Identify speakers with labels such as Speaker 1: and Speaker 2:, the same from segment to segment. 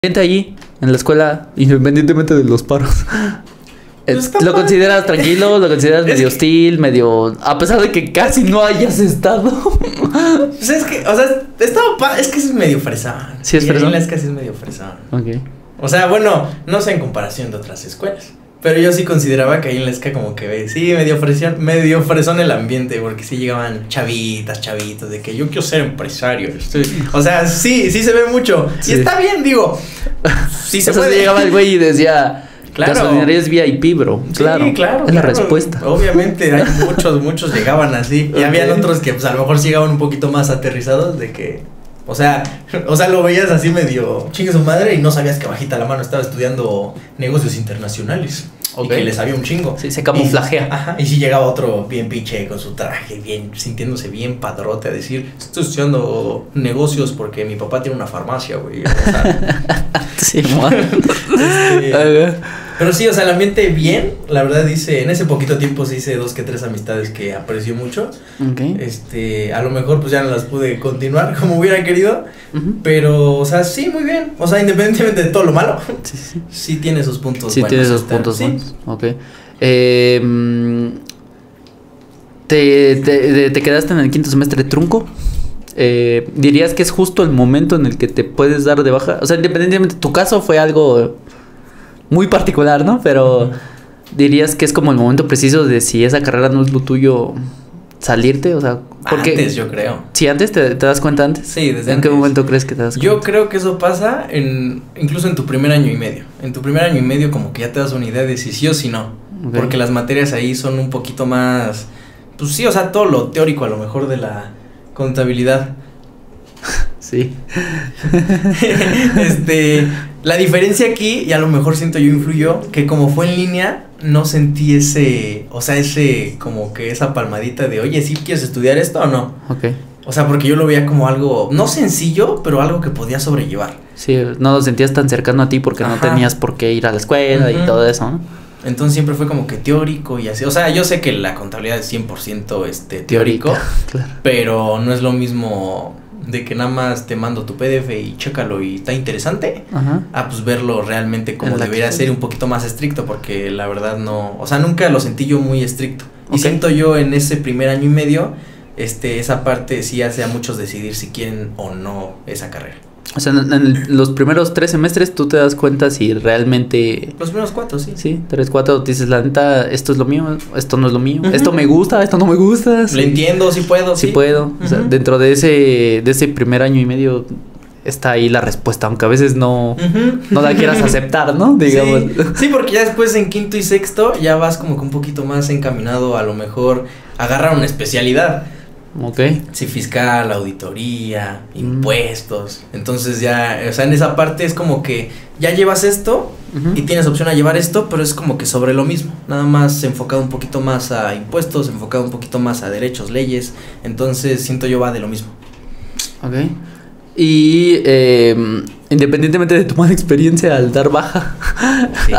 Speaker 1: Gente allí en la escuela, independientemente de los paros. ¿Lo consideras tranquilo? ¿Lo consideras medio hostil? Medio... A pesar de que casi no hayas estado.
Speaker 2: Pues es que, o sea, es que es medio fresón.
Speaker 1: ¿Sí es fresón?
Speaker 2: Es que sí es medio fresón.
Speaker 1: Ok.
Speaker 2: O sea, bueno, no sé en comparación de otras escuelas. Pero yo sí consideraba que ahí en la ESCA como que sí, medio fresón el ambiente, porque sí llegaban chavitos, de que yo quiero ser empresario. O sea, sí se ve mucho. Sí. Y está bien, digo. Sí se puede.
Speaker 1: Llegaba el güey y decía,
Speaker 2: claro,
Speaker 1: gasolinería es VIP, bro. Claro,
Speaker 2: sí, claro.
Speaker 1: Es la respuesta.
Speaker 2: Obviamente, hay muchos llegaban así. Okay. Y habían otros que pues a lo mejor sí llegaban un poquito más aterrizados de que... O sea, lo veías así medio chingue su madre y no sabías que bajita la mano estaba estudiando negocios internacionales. Okay. Y que le sabía un chingo.
Speaker 1: Sí, se camuflajea.
Speaker 2: Ajá. Y si llegaba otro bien pinche con su traje, bien, sintiéndose bien padrote a decir, estoy estudiando negocios porque mi papá tiene una farmacia, güey. O sea,
Speaker 1: sí,
Speaker 2: pero sí, o sea, el ambiente bien, la verdad en ese poquito tiempo sí hice 2 que 3 amistades que aprecio mucho.
Speaker 1: Okay.
Speaker 2: A lo mejor pues ya no las pude continuar como hubiera querido, pero, o sea, sí, muy bien. O sea, independientemente de todo lo malo, sí tiene sus puntos buenos.
Speaker 1: Sí tiene sus puntos buenos, ok. ¿Te quedaste en el 5º semestre trunco? ¿Dirías que es justo el momento en el que te puedes dar de baja? O sea, independientemente, tu caso fue algo muy particular, ¿no? Pero ¿dirías que es como el momento preciso de si esa carrera no es lo tuyo, salirte? O sea, porque
Speaker 2: antes, yo creo.
Speaker 1: ¿Sí, antes te das cuenta antes?
Speaker 2: Sí, desde
Speaker 1: ¿En
Speaker 2: antes.
Speaker 1: qué momento crees que te das cuenta?
Speaker 2: Yo creo que eso pasa incluso en tu primer año y medio. En tu primer año y medio como que ya te das una idea de si sí o si no. Okay. Porque las materias ahí son un poquito más... Pues sí, o sea, todo lo teórico a lo mejor de la contabilidad.
Speaker 1: Sí.
Speaker 2: La diferencia aquí, y a lo mejor siento yo influyó, que como fue en línea, no sentí como que esa palmadita de, oye, ¿sí quieres estudiar esto o no?
Speaker 1: Ok.
Speaker 2: O sea, porque yo lo veía como algo, no sencillo, pero algo que podía sobrellevar.
Speaker 1: Sí, no lo sentías tan cercano a ti porque no tenías por qué ir a la escuela y todo eso, ¿no?
Speaker 2: Entonces siempre fue como que teórico y así. O sea, yo sé que la contabilidad es 100% teórico, claro. Pero no es lo mismo de que nada más te mando tu PDF y chécalo y está interesante, a pues verlo realmente como debería ser, un poquito más estricto, porque la verdad no, o sea, nunca lo sentí yo muy estricto. Okay. Y siento yo en ese primer año y medio, esa parte sí hace a muchos decidir si quieren o no esa carrera.
Speaker 1: O sea, en los primeros 3 semestres tú te das cuenta si realmente...
Speaker 2: Los primeros 4, sí.
Speaker 1: Sí, 3, 4, dices, la neta, esto es lo mío, esto no es lo mío, esto me gusta, esto no me gusta.
Speaker 2: Sí. Lo entiendo, sí puedo.
Speaker 1: Sí puedo. O sea, dentro de ese primer año y medio está ahí la respuesta, aunque a veces no la quieras aceptar, ¿no? Digamos.
Speaker 2: Sí, porque ya después en 5º y 6º ya vas como que un poquito más encaminado a lo mejor a agarrar una especialidad.
Speaker 1: Ok.
Speaker 2: Sí, fiscal, auditoría, impuestos. Entonces ya, o sea, en esa parte es como que ya llevas esto y tienes opción a llevar esto, pero es como que sobre lo mismo. Nada más enfocado un poquito más a impuestos, enfocado un poquito más a derechos, leyes. Entonces siento yo va de lo mismo. Ok.
Speaker 1: Y independientemente de tu mala experiencia al dar baja, sí.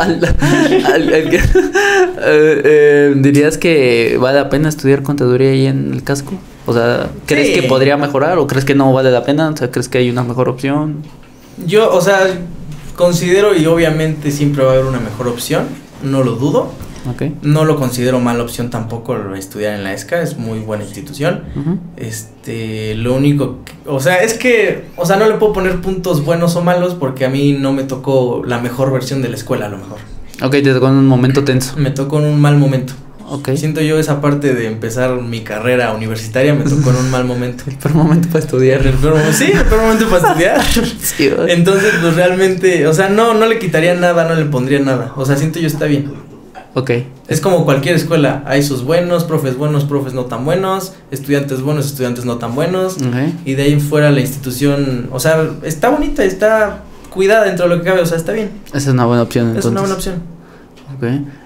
Speaker 1: ¿Dirías que vale la pena estudiar contaduría ahí en el casco? O sea, ¿crees que podría mejorar o crees que no vale la pena? O sea, ¿crees que hay una mejor opción?
Speaker 2: Yo, o sea, considero y obviamente siempre va a haber una mejor opción, no lo dudo.
Speaker 1: Okay.
Speaker 2: No lo considero mala opción tampoco estudiar en la ESCA, es muy buena institución. Lo único, o sea, es que, o sea, no le puedo poner puntos buenos o malos porque a mí no me tocó la mejor versión de la escuela a lo mejor.
Speaker 1: Ok, te tocó en un momento tenso.
Speaker 2: Me tocó en un mal momento.
Speaker 1: Okay.
Speaker 2: Siento yo esa parte de empezar mi carrera universitaria me tocó en un mal momento.
Speaker 1: El peor momento para estudiar.
Speaker 2: El peor momento para estudiar.
Speaker 1: Sí,
Speaker 2: entonces, pues realmente, o sea, no le quitaría nada, no le pondría nada. O sea, siento yo está bien.
Speaker 1: Ok.
Speaker 2: Es como cualquier escuela, hay sus buenos, profes no tan buenos, estudiantes buenos, estudiantes no tan buenos. Y de ahí fuera la institución, o sea, está bonita, está cuidada dentro de lo que cabe, o sea, está bien.
Speaker 1: Esa es una buena opción entonces.
Speaker 2: Es una buena opción.
Speaker 1: Ok.